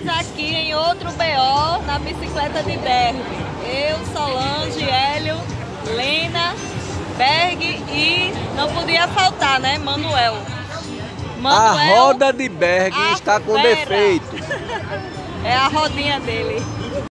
Estamos aqui em outro BO na bicicleta de derby. Eu, Solange, Hélio, Lena, Berg e não podia faltar, né? Manuel. A roda de Berg está com defeito. É a rodinha dele.